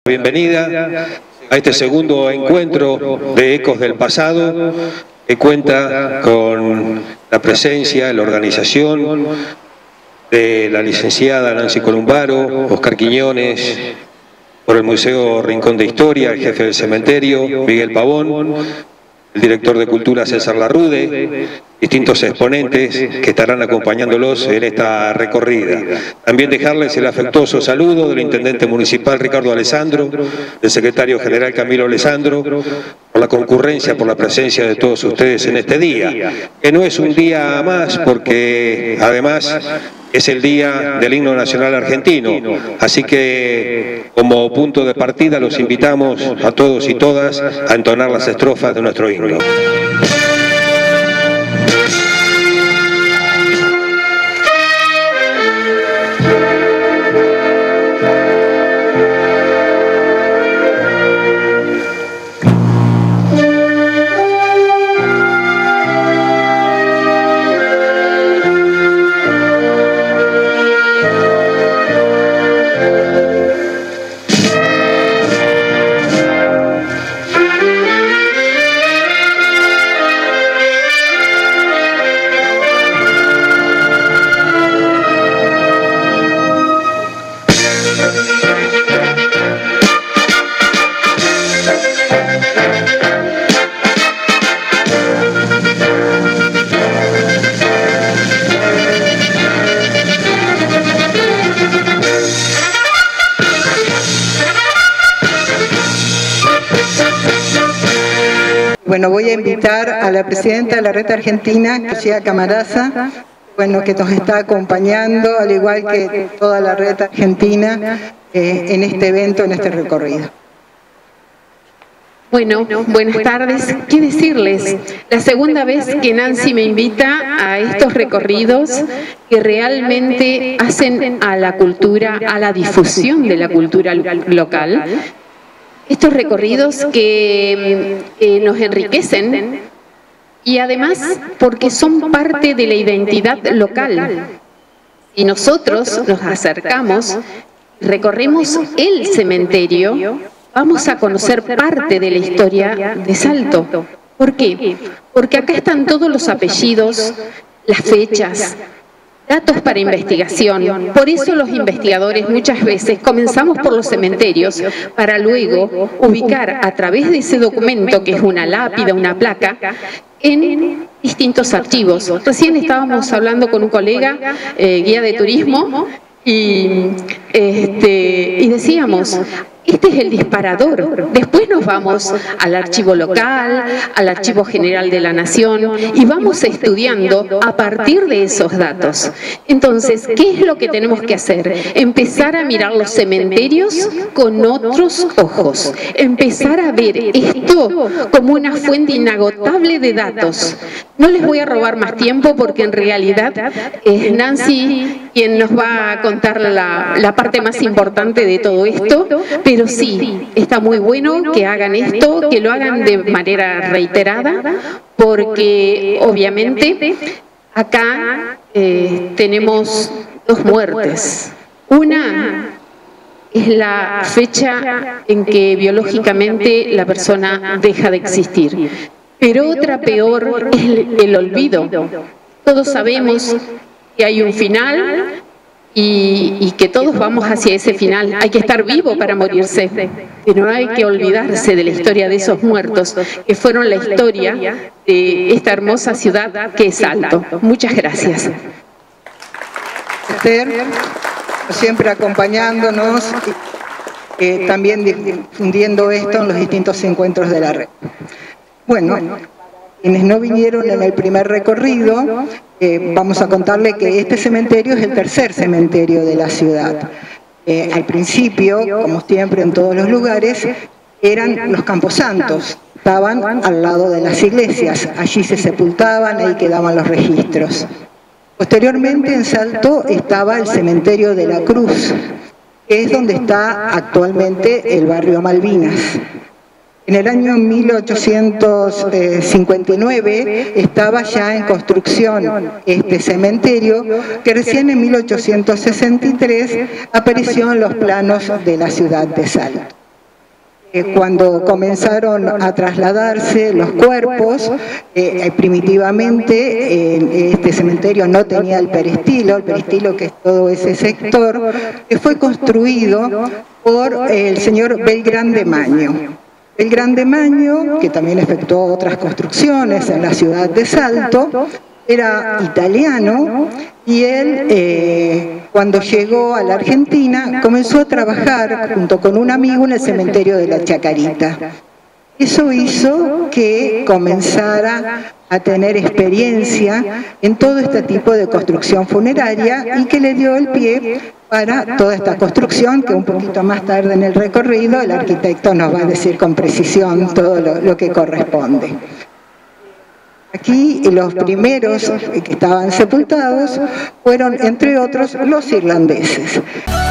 Bienvenida a este segundo encuentro de Ecos del Pasado, que cuenta con la presencia, la organización de la licenciada Nancy Columbaro, Oscar Quiñones, por el Museo Rincón de Historia, el jefe del cementerio, Miguel Pavón, el director de Cultura César Larrude, distintos exponentes que estarán acompañándolos en esta recorrida. También dejarles el afectuoso saludo del intendente municipal Ricardo Alessandro, del secretario general Camilo Alessandro, por la concurrencia, por la presencia de todos ustedes en este día, que no es un día más porque además es el día del himno nacional argentino, así que como punto de partida los invitamos a todos y todas a entonar las estrofas de nuestro himno. Bueno, voy a invitar a la presidenta de la Red Argentina, Lucía Camaraza, bueno, que nos está acompañando, al igual que toda la Red Argentina, en este evento, en este recorrido. Bueno, buenas tardes. ¿Qué decirles? La segunda vez que Nancy me invita a estos recorridos que realmente hacen a la cultura, a la difusión de la cultura local. Estos recorridos que nos enriquecen y además porque son parte de la identidad local. Y nosotros nos acercamos, recorremos el cementerio, vamos a conocer parte de la historia de Salto. ¿Por qué? Porque acá están todos los apellidos, las fechas, datos para investigación. Por eso los investigadores muchas veces comenzamos por los cementerios para luego ubicar a través de ese documento, que es una lápida, una placa, en distintos archivos. Recién estábamos hablando con un colega, guía de turismo, y decíamos, este es el disparador. Después nos vamos al archivo local, al archivo general de la Nación y vamos estudiando a partir de esos datos. Entonces, ¿qué es lo que tenemos que hacer? Empezar a mirar los cementerios con otros ojos. Empezar a ver esto como una fuente inagotable de datos. No les voy a robar más tiempo porque en realidad es Nancy quien nos va a contar la parte más importante de todo esto, pero sí, está muy bueno que hagan esto, que lo hagan de manera reiterada, porque obviamente acá tenemos dos muertes. Una es la fecha en que biológicamente la persona deja de existir. Pero otra peor es el olvido. Todos sabemos que hay un final y que todos vamos hacia ese final. Hay que estar vivo para morirse, pero no hay que olvidarse de la historia de esos muertos, que fueron la historia de esta hermosa ciudad que es Salto. Muchas gracias. Esther, siempre acompañándonos, también difundiendo esto en los distintos encuentros de la red. Bueno, quienes no vinieron en el primer recorrido, vamos a contarle que este cementerio es el tercer cementerio de la ciudad. Al principio, como siempre en todos los lugares, eran los camposantos, estaban al lado de las iglesias, allí se sepultaban, ahí quedaban los registros. Posteriormente en Salto estaba el cementerio de la Cruz, que es donde está actualmente el barrio Malvinas. En el año 1859 estaba ya en construcción este cementerio, que recién en 1863 apareció en los planos de la ciudad de Salto. cuando comenzaron a trasladarse los cuerpos, primitivamente este cementerio no tenía el peristilo que es todo ese sector, que fue construido por el señor Belgrán de Maño. Belgrán de Maño, que también efectuó otras construcciones en la ciudad de Salto, era italiano y él, cuando llegó a la Argentina, comenzó a trabajar junto con un amigo en el cementerio de la Chacarita. Eso hizo que comenzara a tener experiencia en todo este tipo de construcción funeraria y que le dio el pie para toda esta construcción, que un poquito más tarde en el recorrido el arquitecto nos va a decir con precisión todo lo que corresponde. Aquí los primeros que estaban sepultados fueron, entre otros, los irlandeses.